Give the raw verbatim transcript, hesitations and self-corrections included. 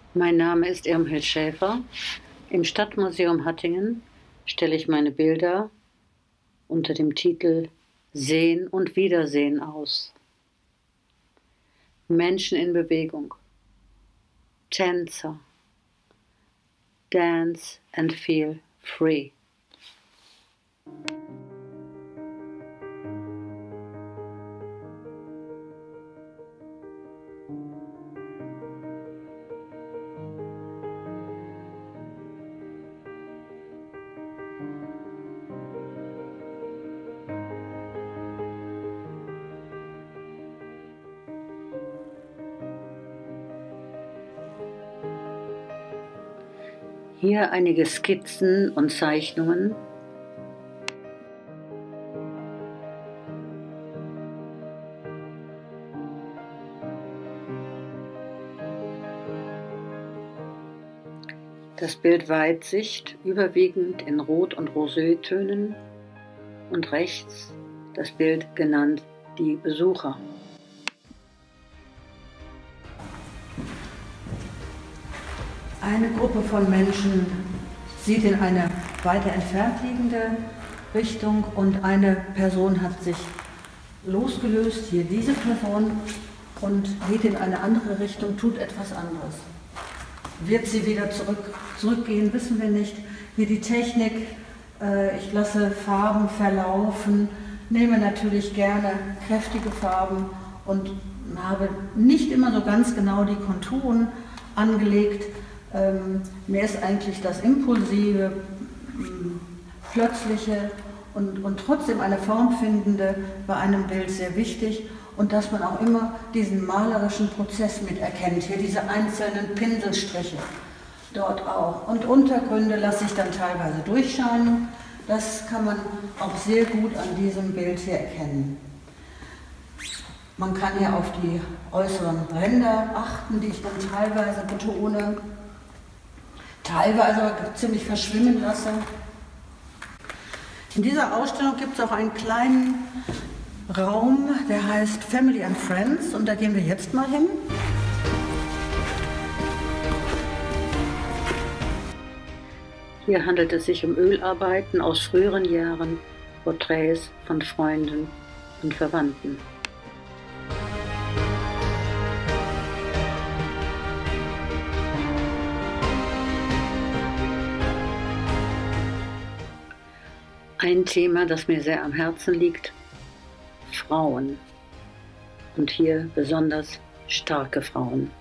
Mein Name ist Irmhild Schäfer. Im Stadtmuseum Hattingen stelle ich meine Bilder unter dem Titel Sehen und Wiedersehen aus. Menschen in Bewegung, Tänzer, dance and feel free. Hier einige Skizzen und Zeichnungen. Das Bild Weitsicht, überwiegend in Rot- und Rosétönen, und rechts das Bild genannt Die Besucher. Eine Gruppe von Menschen sieht in eine weiter entfernt liegende Richtung und eine Person hat sich losgelöst, hier diese Person, und geht in eine andere Richtung, tut etwas anderes. Wird sie wieder zurück, zurückgehen, wissen wir nicht. Hier die Technik, äh, ich lasse Farben verlaufen, nehme natürlich gerne kräftige Farben und habe nicht immer so ganz genau die Konturen angelegt. Ähm, mir ist eigentlich das Impulsive, Plötzliche und, und trotzdem eine Form findende bei einem Bild sehr wichtig, und dass man auch immer diesen malerischen Prozess miterkennt. Hier diese einzelnen Pinselstriche, dort auch. Und Untergründe lasse ich dann teilweise durchscheinen. Das kann man auch sehr gut an diesem Bild hier erkennen. Man kann hier auf die äußeren Ränder achten, die ich dann teilweise betone, teilweise ziemlich verschwimmen lasse. In dieser Ausstellung gibt es auch einen kleinen Raum, der heißt Family and Friends, und da gehen wir jetzt mal hin. Hier handelt es sich um Ölarbeiten aus früheren Jahren, Porträts von Freunden und Verwandten. Ein Thema, das mir sehr am Herzen liegt: Frauen. Und hier besonders starke Frauen.